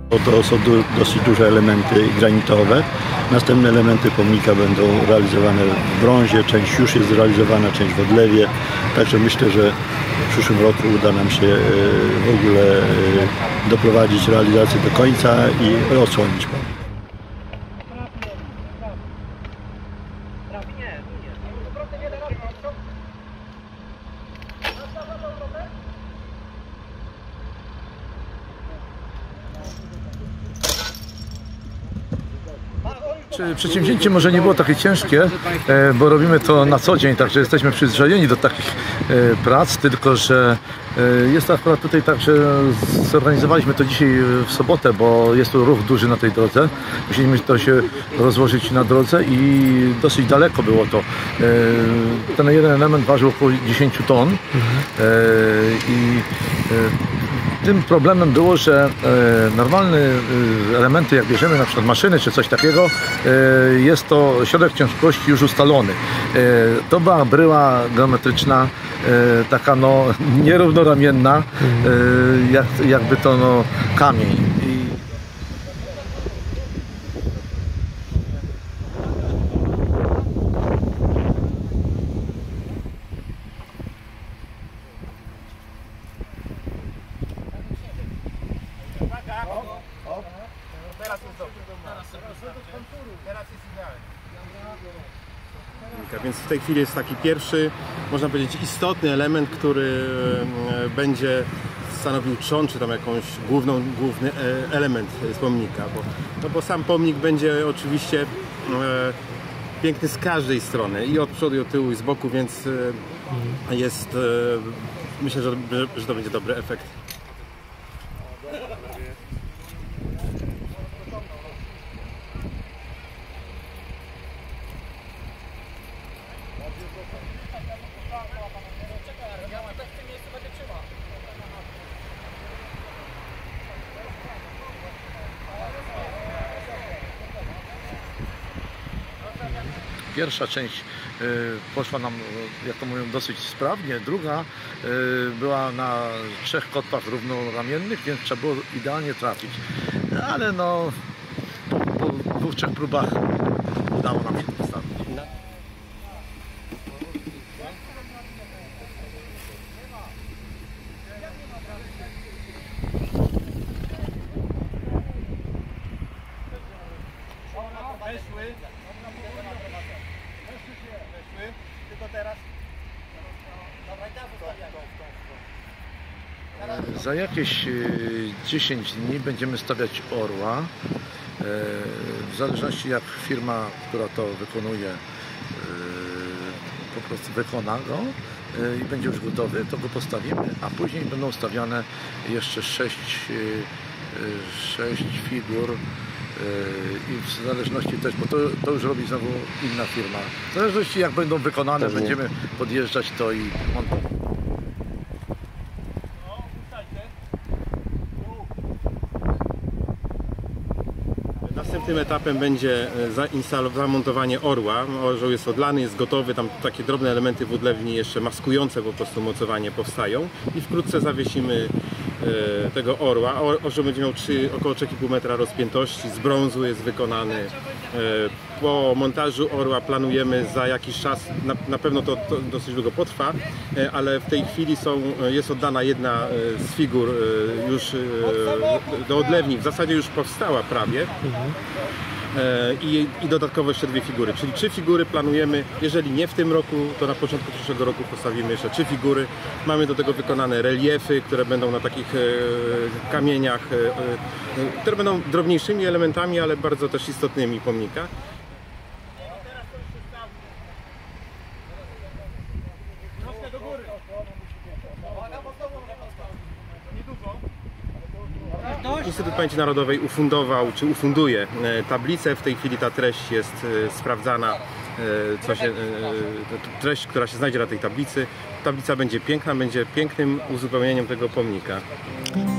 To są dosyć duże elementy granitowe. Następne elementy pomnika będą realizowane w brązie. Część już jest zrealizowana, część w odlewie. Także myślę, że w przyszłym roku uda nam się w ogóle doprowadzić realizację do końca i odsłonić pomnik. Przedsięwzięcie może nie było takie ciężkie, bo robimy to na co dzień, także jesteśmy przyzwyczajeni do takich prac, tylko że jest akurat tutaj tak, że zorganizowaliśmy to dzisiaj w sobotę, bo jest tu ruch duży na tej drodze. Musieliśmy to się rozłożyć na drodze i dosyć daleko było to. Ten jeden element ważył około 10 ton i tym problemem było, że normalne elementy, jak bierzemy na przykład maszyny czy coś takiego, jest to środek ciężkości już ustalony. To była bryła geometryczna, taka no nierównoramienna, jakby to no kamień. Więc w tej chwili jest taki pierwszy, można powiedzieć, istotny element, który będzie stanowił trzon, czy tam jakąś główny element z pomnika, bo sam pomnik będzie oczywiście piękny z każdej strony, i od przodu, i od tyłu, i z boku, więc jest, myślę, że to będzie dobry efekt. Pierwsza część poszła nam, jak to mówią, dosyć sprawnie. Druga była na 3 kotwach równoramiennych, więc trzeba było idealnie trafić. Ale no, po 2-3 próbach udało nam się to postawić. Za jakieś 10 dni będziemy stawiać orła. W zależności jak firma, która to wykonuje, po prostu wykona go i będzie już gotowy, to go postawimy, a później będą stawiane jeszcze 6 figur i w zależności też, bo to już robi znowu inna firma. W zależności jak będą wykonane, będziemy podjeżdżać to i montować. Następnym etapem będzie zamontowanie orła. Orzeł jest odlany, jest gotowy, tam takie drobne elementy w odlewni jeszcze maskujące po prostu mocowanie powstają i wkrótce zawiesimy tego orła. Orzeł będzie miał około 3,5 metra rozpiętości, z brązu jest wykonany. Po montażu orła planujemy za jakiś czas, na pewno to dosyć długo potrwa, ale w tej chwili jest oddana jedna z figur już do odlewni, w zasadzie już powstała prawie. I dodatkowo jeszcze 2 figury, czyli 3 figury planujemy, jeżeli nie w tym roku, to na początku przyszłego roku postawimy jeszcze 3 figury. Mamy do tego wykonane reliefy, które będą na takich kamieniach, które będą drobniejszymi elementami, ale bardzo też istotnymi pomnika. Instytut Pamięci Narodowej ufundował, czy ufunduje tablicę. W tej chwili ta treść jest sprawdzana, treść, która się znajdzie na tej tablicy. Tablica będzie piękna, będzie pięknym uzupełnieniem tego pomnika.